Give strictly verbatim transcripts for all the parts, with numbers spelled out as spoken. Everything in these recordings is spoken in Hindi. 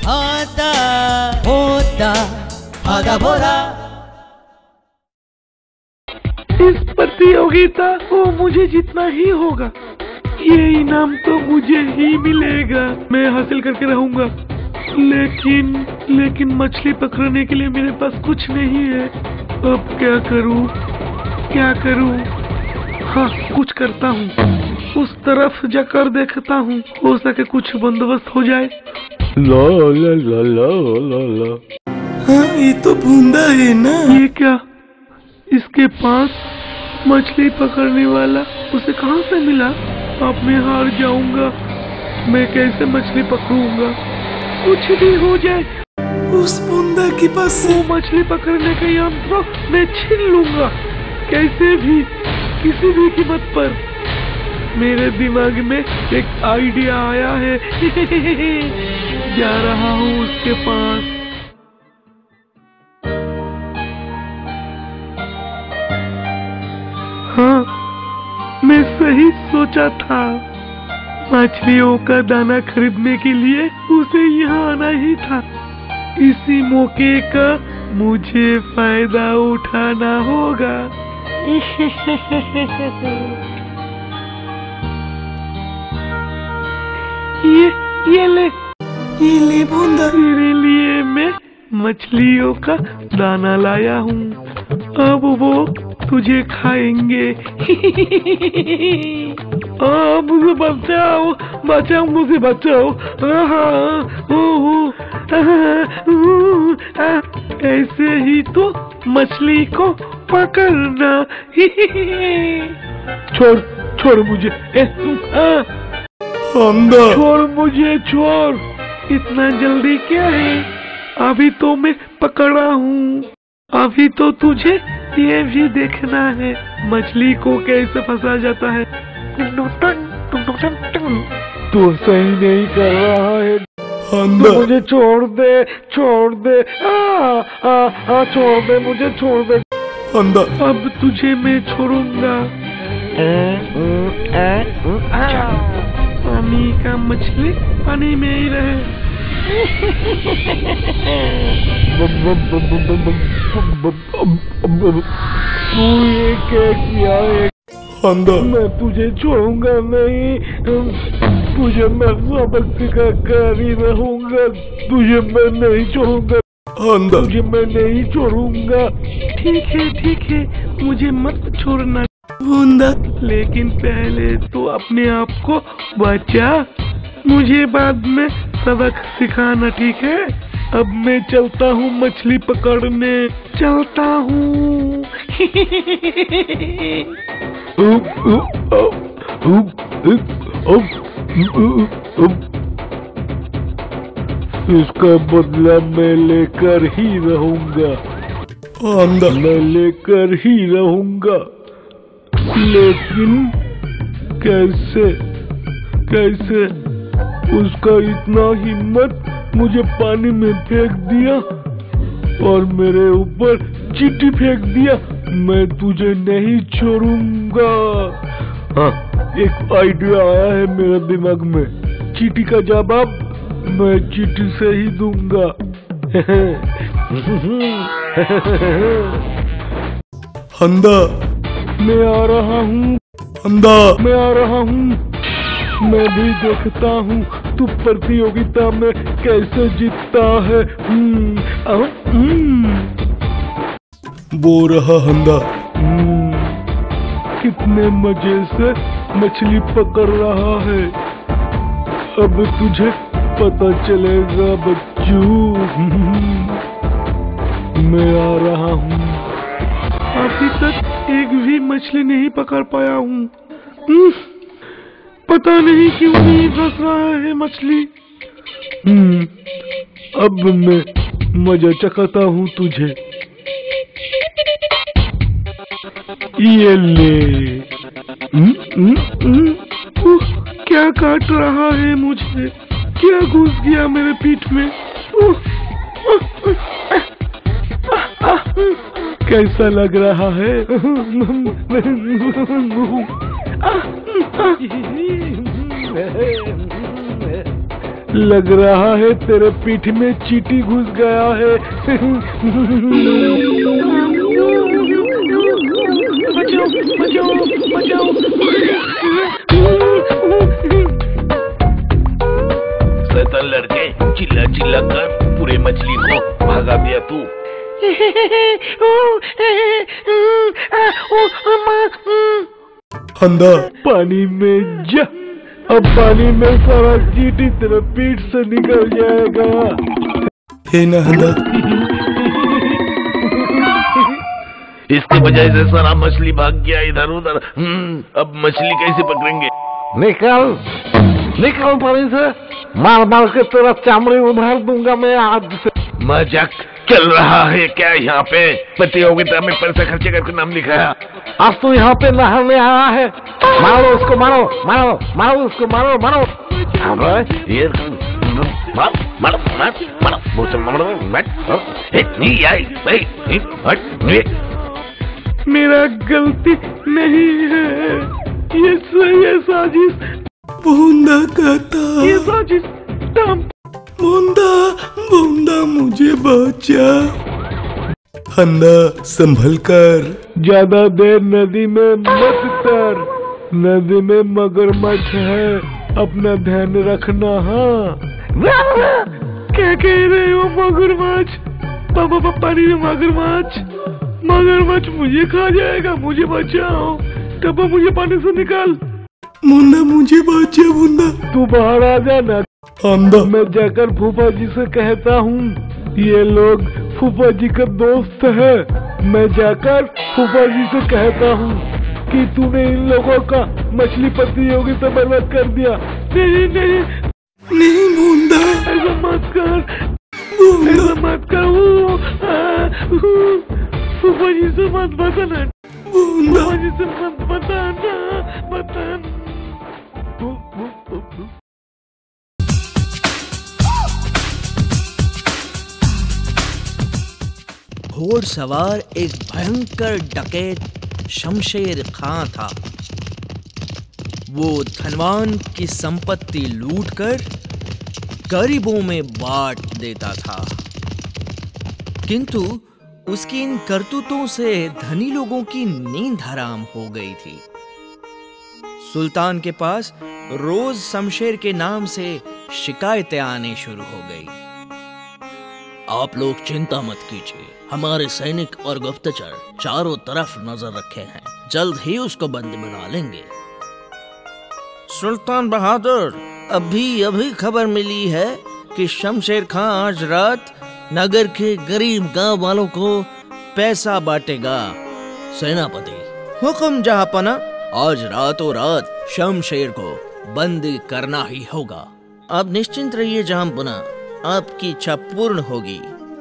आता होता आधा बोरा। इस प्रतियोगिता को मुझे जीतना ही होगा, ये इनाम तो मुझे ही मिलेगा, मैं हासिल करके रहूंगा। लेकिन लेकिन मछली पकड़ने के लिए मेरे पास कुछ नहीं है। अब क्या करूं क्या करूं? हाँ, कुछ करता हूँ, उस तरफ जाकर देखता हूँ, हो सके कुछ बंदोबस्त हो जाए। ला ला ला ला ला ला। हाँ, ये तो बूंदा है ना। ये क्या? इसके पास मछली पकड़ने वाला उसे कहाँ से मिला? अब मैं हार जाऊंगा, मैं कैसे मछली पकड़ूंगा? कुछ भी हो जाए, उस बूंदा के पास से मछली पकड़ने का यंत्र मैं छीन लूंगा, कैसे भी, किसी भी कीमत पर। मेरे दिमाग में एक आइडिया आया है। जा रहा हूँ उसके पास। हाँ, मैं सही सोचा था, मछलियों का दाना खरीदने के लिए उसे यहाँ आना ही था। इसी मौके का मुझे फायदा उठाना होगा। ये ये ले ये ले बूंदा, तेरे लिए मैं मछलियों का दाना लाया हूँ, अब वो तुझे खाएंगे। आ, मुझे बचाओ बचाओ मुझे बचाओ। ऐसे ही तो मछली को पकड़ना। छोड़ छोड़ मुझे, छोड़ मुझे, छोड़। इतना जल्दी क्या है? अभी तो मैं पकड़ा हूँ, अभी तो तुझे ये भी देखना है मछली को कैसे फंसा जाता है। तू सही नहीं कर रहा है, तो मुझे छोड़ दे, छोड़ दे, आ, आ, आ, छोड़ दे मुझे, छोड़ दे। अब तुझे मैं छोड़ूंगा। पानी का मछली पानी में ही रहे। तू ये क्या किया है? मैं तुझे छोड़ूंगा नहीं, तुझे मैं सबक सिखा कर ही रहूंगा, तुझे मैं नहीं छोड़ूंगा, तुझे मैं नहीं छोड़ूंगा। ठीक है ठीक है, मुझे मत छोड़ना बूंदा, लेकिन पहले तो अपने आप को बचा, मुझे बाद में सबक सिखाना, ठीक है? अब मैं चलता हूँ मछली पकड़ने, चलता हूँ। इसका बदला मैं लेकर ही रहूंगा, मैं लेकर ही रहूंगा, लेकिन कैसे कैसे? उसका इतना हिम्मत, मुझे पानी में फेंक दिया और मेरे ऊपर चींटी फेंक दिया। मैं तुझे नहीं छोड़ूंगा। हाँ, एक आइडिया आया है मेरे दिमाग में, चींटी का जवाब मैं चींटी से ही दूंगा। हंदा, मैं आ रहा हूँ, हंदा, मैं आ रहा हूँ। मैं भी देखता हूँ तू प्रतियोगिता में कैसे जीतता है। हम्म, हम्म। वो रहा हंदा, हम्म, कितने मजे से मछली पकड़ रहा है। अब तुझे पता चलेगा बच्चू। मैं आ रहा हूँ। अभी तक एक भी मछली नहीं पकड़ पाया हूँ, पता नहीं क्यों नहीं फंस रहा है मछली। हम्म, अब मैं मजा चखाता हूँ तुझे। ये ले। हम्म, हम्म, हम्म, उह, क्या काट रहा है मुझे? क्या घुस गया मेरे पीठ में? उह, उह, आ, आ, आ, कैसा लग रहा है? लग रहा है तेरे पीठ में चींटी घुस गया है। बचाओ बचाओ बचाओ। शैतान लड़के, चिल्ला चिल्ला कर पूरे मछली को भगा दिया तू। हंदा पानी में जा, अब पानी में सारा चींटी तेरे पीठ से निकल जाएगा। हे ना हंदा, इसके बजाय से सारा मछली भाग गया इधर उधर। अब मछली कैसे पकड़ेंगे? निकल निकल पानी से, मार मार के तेरा चमड़ी उधार दूंगा मैं आज से। मजाक चल रहा है क्या यहाँ पे? प्रतियोगिता में पैसा खर्चे करके नाम लिखाया। आज तो यहाँ पे नहाने आया है। मारो उसको, मारो मारो मारो उसको, मारो मारो। ये मार मार मार मार मुझसे मारो मत। नहीं आई भाई, हट। मेरा गलती नहीं है, ये ये साजिश बूंदा कहता। ये साजिश तम। बूंदा बूंदा मुझे बचा। हंदा संभल कर। ज्यादा देर नदी में मत तर, नदी में मगरमच्छ है, अपना ध्यान रखना। हाँ क्या कह रहे हो? मगरमच्छ? पापा पानी में मगरमच्छ? मगरमच्छ मुझे खा जाएगा, मुझे बचाओ। तब मुझे पानी से निकाल। मुन्ना मुझे बचा। मुन्ना तू बाहर आ जाना। हंदा मैं जाकर फूफा जी से कहता हूँ, ये लोग फूफा जी का दोस्त है। मैं जाकर फूफा जी से कहता हूँ कि तूने इन लोगों का मछली प्रतियोगिता बर्बाद कर दिया। नहीं नहीं नहीं मुन्ना, ऐसा मत कर, मुन्ना ऐसा मत कर। फूफा जी से मत बताना, मुन्ना फूफा जी से मत बताना, बताना। घोड़सवार एक भयंकर डकैत शमशेर खां था। वो धनवान की संपत्ति लूटकर गरीबों में बांट देता था, किंतु उसकी इन करतूतों से धनी लोगों की नींद हराम हो गई थी। सुल्तान के पास रोज शमशेर के नाम से शिकायतें आने शुरू हो गई। आप लोग चिंता मत कीजिए, हमारे सैनिक और गुप्तचर चारों तरफ नजर रखे हैं, जल्द ही उसको बंदी बना लेंगे। सुल्तान बहादुर, अभी अभी खबर मिली है कि शमशेर खां आज रात नगर के गरीब गांव वालों को पैसा बांटेगा। सेनापति हुक्म जहांपना। आज रातों रात शमशेर को बंदी करना ही होगा। आप निश्चिंत रहिए जहांपना, आपकी इच्छा पूर्ण होगी।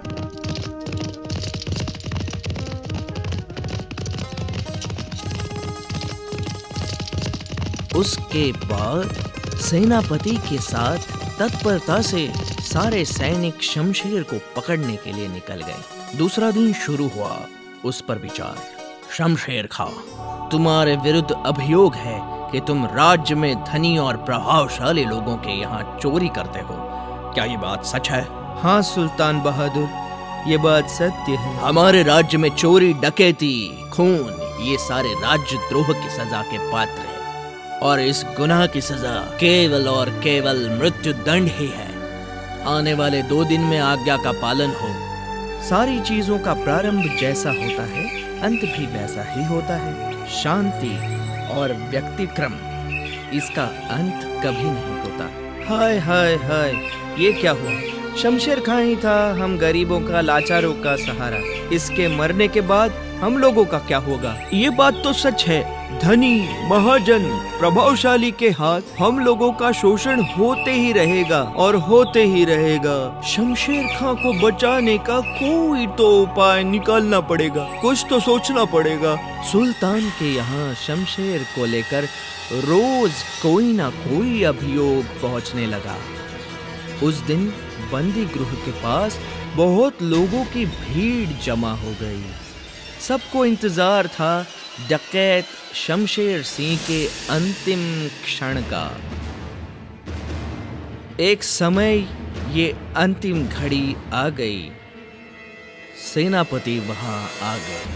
उसके बाद सेनापति के साथ तत्परता से सारे सैनिक शमशेर को पकड़ने के लिए निकल गए। दूसरा दिन शुरू हुआ। उस पर विचार। शमशेर खां, तुम्हारे विरुद्ध अभियोग है कि तुम राज्य में धनी और प्रभावशाली लोगों के यहाँ चोरी करते हो। क्या ये बात सच है? हाँ सुल्तान बहादुर, ये बात सत्य है। हमारे राज्य में चोरी, डकैती, खून, ये सारे राज्य द्रोह की सजा के पात्र हैं, और इस गुनाह की सजा केवल और केवल मृत्यु दंड ही है। आने वाले दो दिन में आज्ञा का पालन हो। सारी चीजों का प्रारंभ जैसा होता है, अंत भी वैसा ही होता है। शांति और व्यक्तिक्रम, इसका अंत कभी नहीं होता। हाय हाय हाय, ये क्या हुआ? शमशेर खां ही था हम गरीबों का, लाचारों का सहारा। इसके मरने के बाद हम लोगों का क्या होगा? ये बात तो सच है, धनी, महाजन, प्रभावशाली के हाथ हम लोगों का शोषण होते ही रहेगा और होते ही रहेगा। शमशेर खां को बचाने का कोई तो उपाय निकालना पड़ेगा, कुछ तो सोचना पड़ेगा। सुल्तान के यहाँ शमशेर को लेकर रोज कोई ना कोई अभियोग पहुँचने लगा। उस दिन बंदी गृह के पास बहुत लोगों की भीड़ जमा हो गई। सबको इंतजार था डकैत शमशेर सिंह के अंतिम क्षण का। एक समय ये अंतिम घड़ी आ गई। सेनापति वहां आ गए।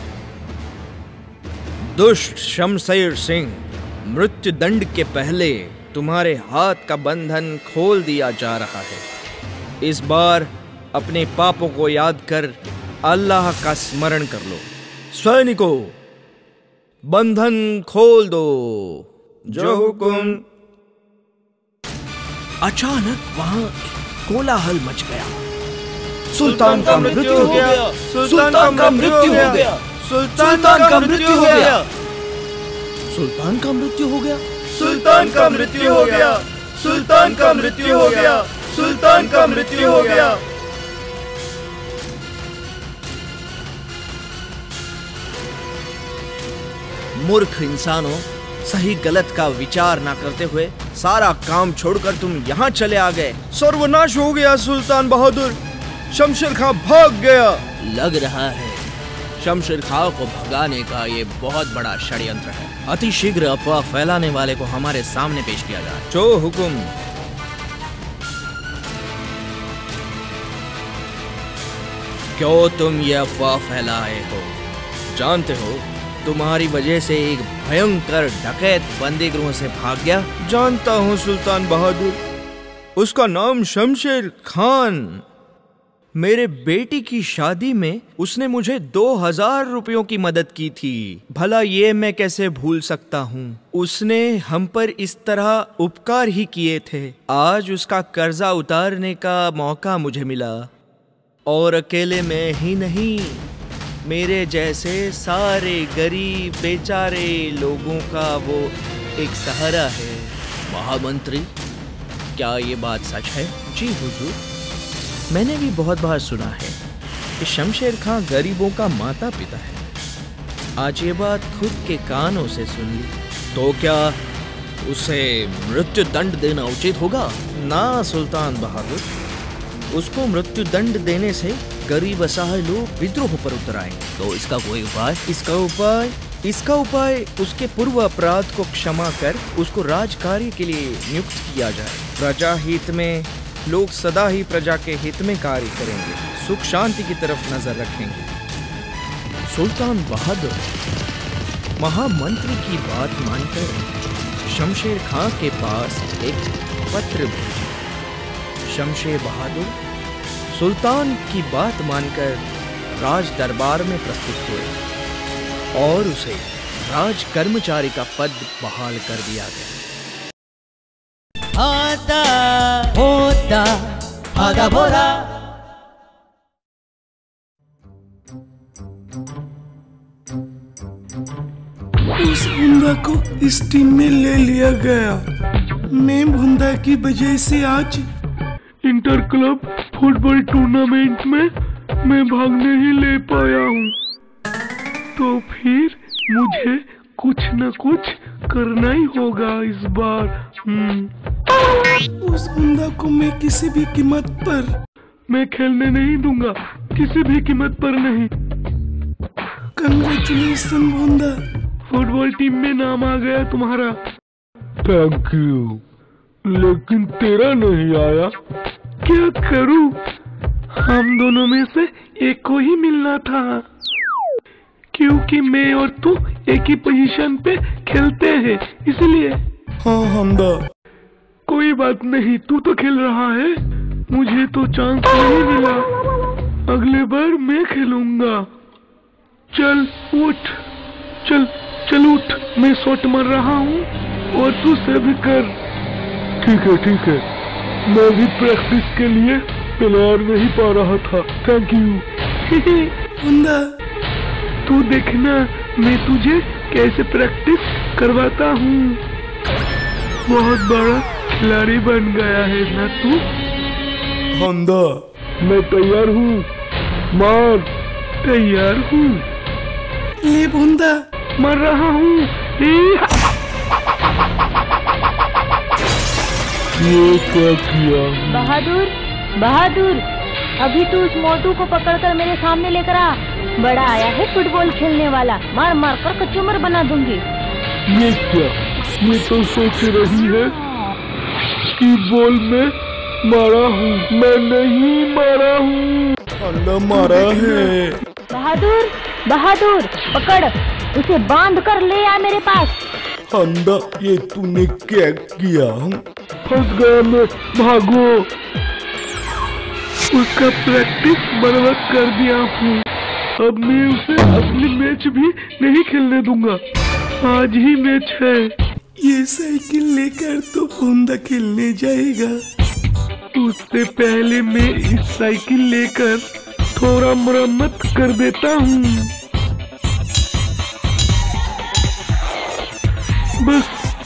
दुष्ट शमशेर सिंह, मृत्यु दंड के पहले तुम्हारे हाथ का बंधन खोल दिया जा रहा है। इस बार अपने पापों को याद कर अल्लाह का स्मरण कर लो। सैनिकों, बंधन खोल दो। जो हुकुम। अचानक वहां कोलाहल मच गया। सुल्तान का मृत्यु हो गया, सुल्तान का मृत्यु हो गया, सुल्तान का मृत्यु हो गया, सुल्तान का मृत्यु हो गया, सुल्तान का मृत्यु हो गया, सुल्तान का मृत्यु हो गया, सुल्तान का मृत्यु हो गया। मूर्ख इंसानों, सही गलत का विचार ना करते हुए सारा काम छोड़कर तुम यहाँ चले आ गए। सर्वनाश हो गया सुल्तान बहादुर, शमशेर खां भाग गया। लग रहा है शमशेर खां को भगाने का ये बहुत बड़ा षड्यंत्र है। अति शीघ्र अफवाह फैलाने वाले को हमारे सामने पेश किया जाए। जो हुकुम। क्यों तुम ये अफवाह फैलाए हो? जानते हो तुम्हारी वजह से एक भयंकर डकैत बंदीगृह से भाग गया। जानता हूँ सुल्तान बहादुर, उसका नाम शमशेर खान। मेरे बेटी की शादी में उसने मुझे दो हजार रुपयों की मदद की थी। भला ये मैं कैसे भूल सकता हूँ? उसने हम पर इस तरह उपकार ही किए थे। आज उसका कर्जा उतारने का मौका मुझे मिला, और अकेले में ही नहीं, मेरे जैसे सारे गरीब बेचारे लोगों का वो एक सहारा है। महामंत्री, क्या ये बात सच है? जी हुजूर, मैंने भी बहुत बार सुना है कि शमशेर खां गरीबों का माता पिता है। आज ये बात खुद के कानों से सुन ली। तो क्या उसे मृत्यु दंड देना उचित होगा? ना सुल्तान बहादुर, उसको मृत्यु दंड देने से गरीब असहाय लोग विद्रोह पर उतर आए। तो इसका कोई उपाय? इसका उपाय इसका उपाय उसके पूर्व अपराध को क्षमा कर उसको राजकार्य के लिए नियुक्त किया जाए। प्रजा हित में लोग सदा ही प्रजा के हित में कार्य करेंगे, सुख शांति की तरफ नजर रखेंगे। सुल्तान बहादुर महामंत्री की बात मानकर शमशेर खां के पास एक पत्र भेजा। शमशेर बहादुर सुल्तान की बात मानकर राज दरबार में प्रस्तुत हुए और उसे राज कर्मचारी का पद बहाल कर दिया गया। आता होता आगा बोरा। उस भुंदा को इस टीम में ले लिया गया। मैं भुंदा की वजह से आज इंटर क्लब फुटबॉल टूर्नामेंट में मैं भाग नहीं ले पाया हूँ, तो फिर मुझे कुछ न कुछ करना ही होगा इस बार। उस भुंदा को मैं किसी भी कीमत पर मैं खेलने नहीं दूंगा, किसी भी कीमत पर नहीं। कंग्रेचुलेशन भुंदा, फुटबॉल टीम में नाम आ गया तुम्हारा। थैंक यू, लेकिन तेरा नहीं आया। क्या करूं? हम दोनों में से एक को ही मिलना था, क्योंकि मैं और तू एक ही पोजीशन पे खेलते हैं, इसलिए। हाँ हमदा। कोई बात नहीं, तू तो खेल रहा है, मुझे तो चांस नहीं मिला। अगले बार मैं खेलूंगा। चल उठ, चल चल उठ, मैं शॉट मार रहा हूँ और तू सेव कर। ठीक है ठीक है, मैं भी प्रैक्टिस के लिए तैयार नहीं पा रहा था। Thank you. भुंदा, तू देखना मैं तुझे कैसे प्रैक्टिस करवाता हूँ। बहुत बड़ा खिलाड़ी बन गया है ना तू। भुंदा, मैं तैयार हूँ, मार। तैयार हूँ। ले भुंदा, मर रहा हूँ। ये क्या किया? बहादुर, बहादुर, अभी तू उस मोटू को पकड़कर मेरे सामने लेकर आ। बड़ा आया है फुटबॉल खेलने वाला, मार मार कर कचूमर बना दूंगी। ये क्या? ये तो सोच रही है कि बॉल में मारा हूँ, मैं नहीं मारा हूँ। अंडा मारा है। बहादुर, बहादुर पकड़, उसे बांध कर ले आ मेरे पास। अंडा, ये तूने क्या किया? फंस गया मैं, भागो। उसका प्रैक्टिस बर्बाद कर दिया हूँ। अब मैं उसे अपनी मैच भी नहीं खेलने दूंगा। आज ही मैच है। ये साइकिल लेकर तो भूंदा खेलने जाएगा। उससे पहले मैं इस साइकिल लेकर थोड़ा मरम्मत कर देता हूँ। बस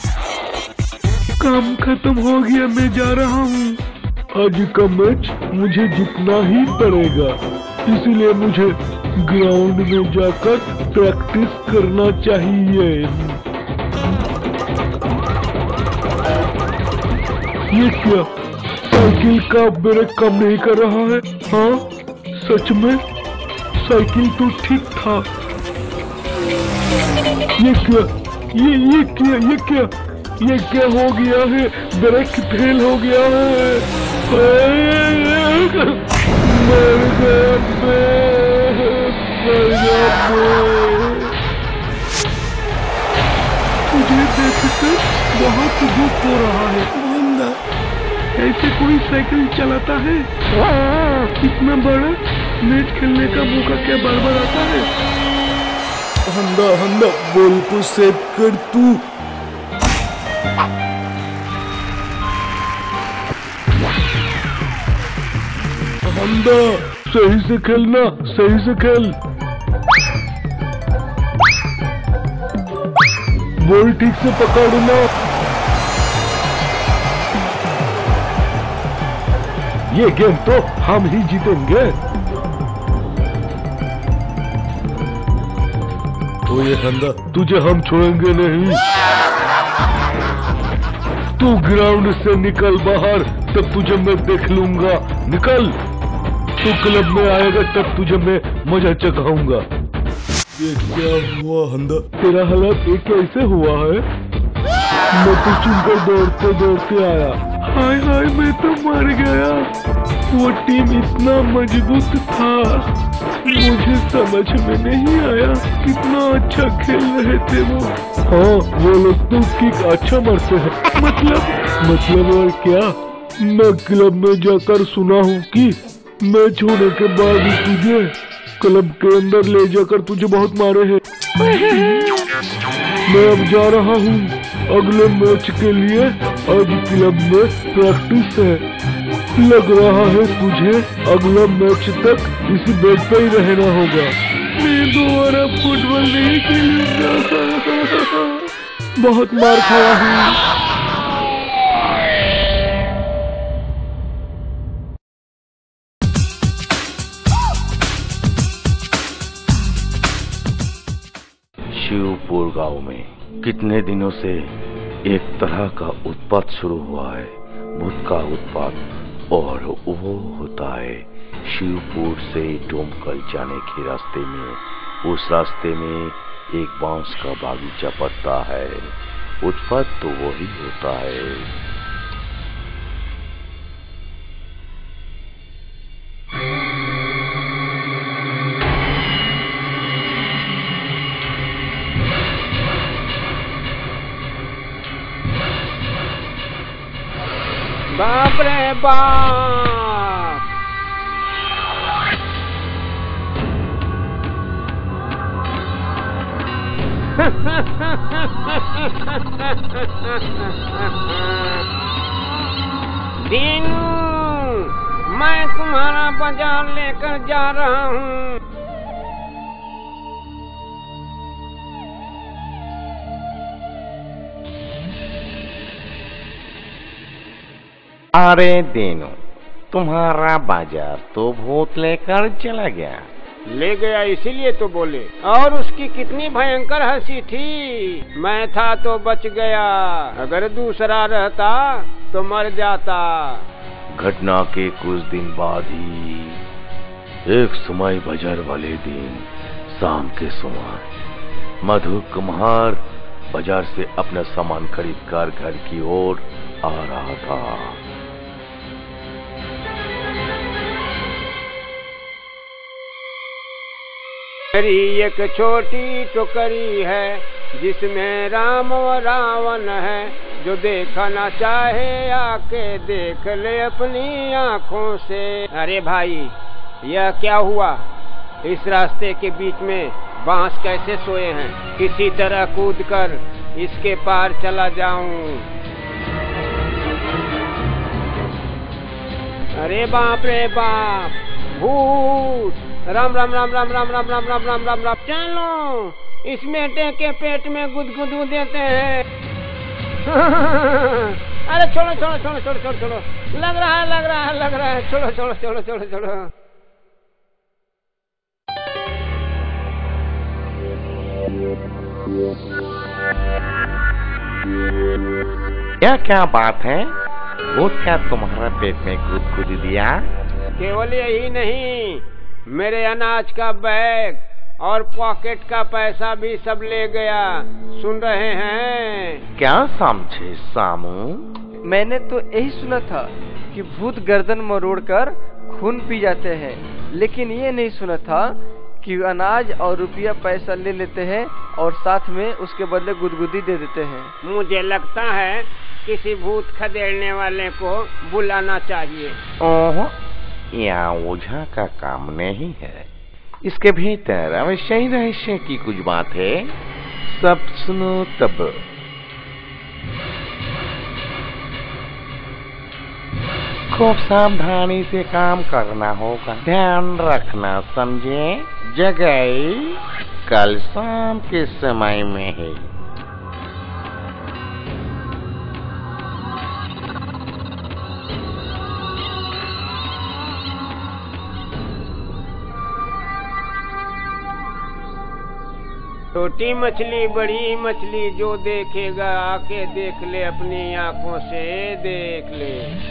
काम खत्म हो गया, मैं जा रहा हूँ। आज का मैच मुझे जीतना ही पड़ेगा, इसीलिए मुझे ग्राउंड में जाकर प्रैक्टिस करना चाहिए। ये क्या, साइकिल का ब्रेक काम नहीं कर रहा है? हाँ सच में साइकिल तो ठीक था। ये क्या, ये ये क्या, ये क्या, ये क्या हो गया है? ब्रेक फेल हो गया है। मर गया मैं, मर गया मैं। तुझे देखकर बहुत दुख हो रहा है। भूंदा, ऐसे कोई साइकिल चलाता है? इतना बड़ा मैच खेलने का मौका क्या बार बार आता है? अंडा, अंडा बॉल को सेट कर तू। अंडा, सही से खेलना, सही से खेल। बॉल ठीक से पकड़ना। ये गेम तो हम ही जीतेंगे। तो ये अंडा, तुझे हम छोड़ेंगे नहीं। तू ग्राउंड से निकल बाहर, तब तुझे मैं देख लूंगा। निकल, तू क्लब में आएगा तब तुझे मैं मजा चखाऊंगा। ये क्या हुआ अंडा? तेरा हालत ये कैसे हुआ है? मैं तो चुनकर दौड़ते दौड़ते आया। हाय हाय, मैं तो मर गया। वो टीम इतना मजबूत था, मुझे समझ में नहीं आया कितना अच्छा खेल रहे थे वो। हाँ, वो लोग तो किक अच्छा मारते हैं। मतलब मतलब और क्या? मैं क्लब में जाकर सुना हूँ कि मैच होने के बाद ही तुझे क्लब के अंदर ले जाकर तुझे बहुत मारे हैं। मैं अब जा रहा हूँ अगले मैच के लिए। आज क्लब में प्रैक्टिस है। लग रहा है तुझे अगला मैच तक इसी बेड पे ही रहना होगा। मैं दोबारा फुटबॉल नहीं खेलूंगा। बहुत मार खाया हूँ। शिवपुर गांव में कितने दिनों से एक तरह का उत्पात शुरू हुआ है, भूत का उत्पात। और वो होता है शिवपुर से डोमकल जाने के रास्ते में। उस रास्ते में एक बांस का बागीचा पड़ता है। उत्पात तो वही होता है। बाप रे बाप! दीनू, मैं तुम्हारा बाजार लेकर जा रहा हूँ। अरे दीनू, तुम्हारा बाजार तो भूत लेकर चला गया। ले गया इसीलिए तो बोले। और उसकी कितनी भयंकर हंसी थी। मैं था तो बच गया, अगर दूसरा रहता तो मर जाता। घटना के कुछ दिन बाद ही एक समय बाजार वाले दिन शाम के समय मधु कुम्हार बाजार से अपना सामान खरीद कर घर की ओर आ रहा था। मेरी एक छोटी टोकरी है जिसमें राम और रावण है, जो देखना चाहे आके देख ले अपनी आँखों से। अरे भाई, यह क्या हुआ? इस रास्ते के बीच में बांस कैसे सोए हैं? किसी तरह कूदकर इसके पार चला जाऊं। अरे बाप रे बाप, भूत! राम राम राम राम राम राम राम राम राम राम राम। चलो इस मेटे के पेट में गुदगुदू देते हैं। अरे छोड़ो छोड़ो छोड़ो छोड़ो छोड़ो छोड़ो, लग रहा है लग रहा है लग रहा है, छोड़ो छोड़ो छोड़ो छोड़ो छोड़ो। क्या क्या बात है? वो क्या तुम्हारा पेट में गुदगुदी दिया? केवल यही नहीं, मेरे अनाज का बैग और पॉकेट का पैसा भी सब ले गया। सुन रहे हैं? क्या समझे सामू? मैंने तो यही सुना था कि भूत गर्दन मरोड़कर खून पी जाते हैं, लेकिन ये नहीं सुना था कि अनाज और रुपया पैसा ले लेते हैं और साथ में उसके बदले गुदगुदी दे देते हैं। मुझे लगता है किसी भूत खदेड़ने वाले को बुलाना चाहिए। ओह, यह ओझा का काम नहीं है। इसके भीतर अवश्य ही रहस्य की कुछ बात है। सब सुनो तब। खूब सावधानी से काम करना होगा, ध्यान रखना, समझे? जगह कल शाम के समय में है। छोटी मछली बड़ी मछली जो देखेगा आके देख ले, अपनी आंखों से देख ले।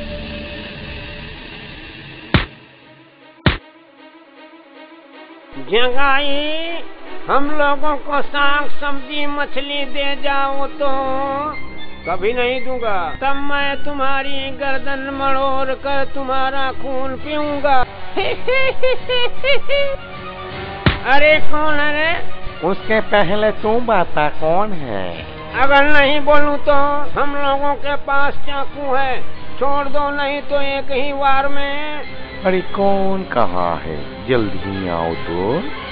जंगाई, हम लोगों को साग सब्जी मछली दे जाओ तो कभी नहीं दूंगा। तब मैं तुम्हारी गर्दन मड़ोड़ कर तुम्हारा खून पीऊंगा। अरे कौन है रे? उसके पहले तू बता कौन है? अगर नहीं बोलूं तो हम लोगों के पास चाकू है, छोड़ दो, नहीं तो एक ही वार में। अरे कौन कहाँ है? जल्दी आओ तो।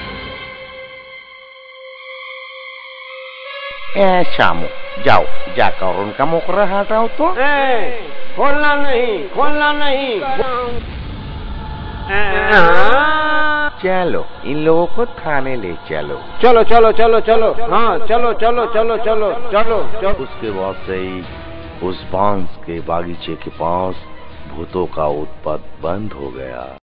ए शामू, जाओ जाकर उनका मुकरा हटाओ तो। ए, खोलना नहीं, खोलना नहीं। चलो इन लोगों को थाने ले चलो। चलो चलो चलो चलो, हाँ चलो चलो चलो चलो चलो चलो। उसके बाद से ही उस बांस के बागीचे के पास भूतों का उत्पात बंद हो गया।